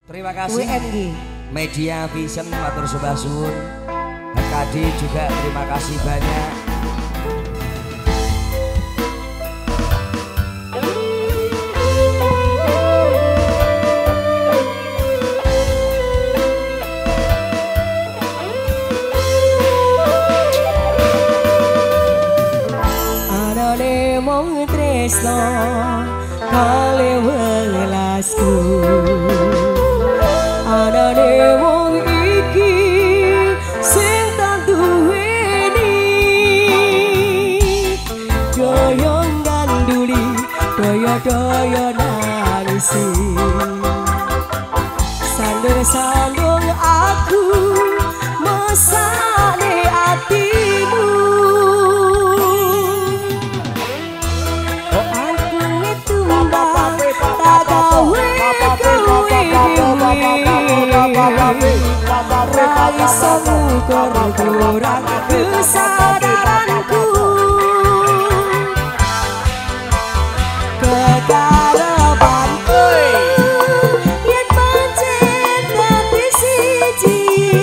Terima kasih WMG Media Vision matur sembah suwun. HKD juga terima kasih banyak. Anane mong tresno kale welasku, anane wong iki sing tak duweni, doyo nganduli doyo nangisi, sandung aku mesane atimu. Raiso ngukur kurang kesadaranku, kekarepanku yen pancen dadi siji,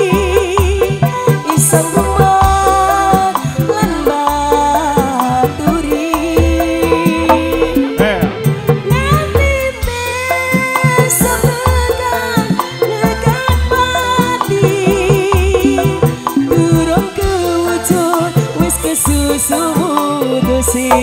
iseng rumet lan baturi. Susu mutusi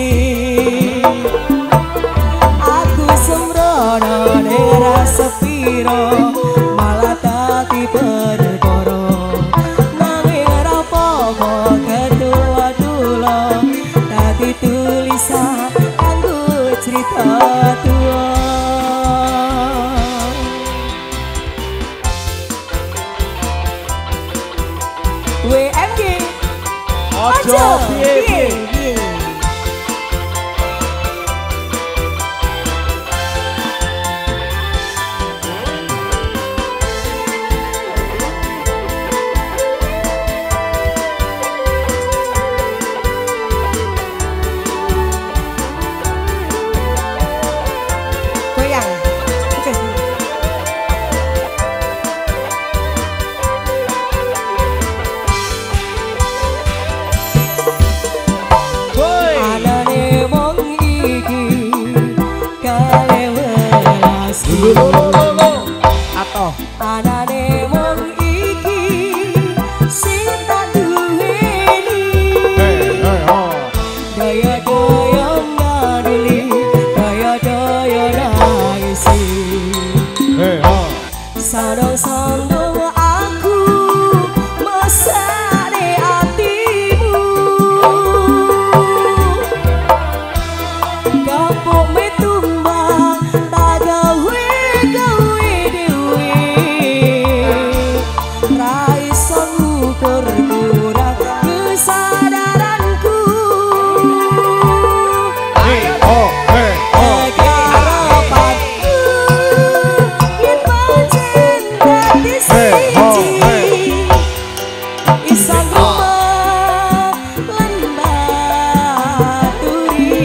aku sembrono nera sepiro malah dadi perkara, nanging ora apa-apa ketua-tula dadi tulisan kanggo cerita tua. WMG Ojo piye. Goyang. Atau anane wong iki sing tak duweni, daya-daya ngadili daya-daya nangisi, sandung aku mesane atimu, kapok metumbang tak gawe dewe, raiso ngukur kurang kesadaranku, kekarepanku yen pancen dadi siji, iseng rumet lan baturi.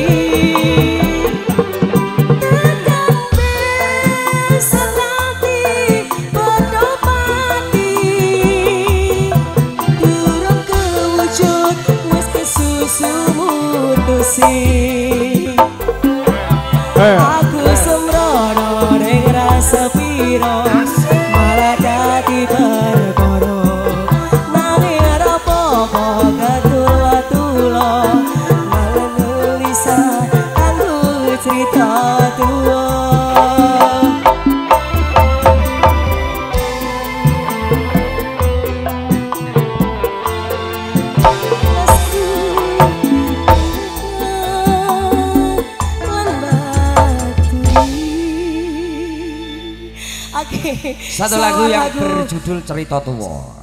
Aku sembrono ning rasa piro malah dadi perkara, nanging ora apa-apa ketua-tula malah nulisan kanggo cerita tua. Satu lagu yang berjudul Cerita Tua.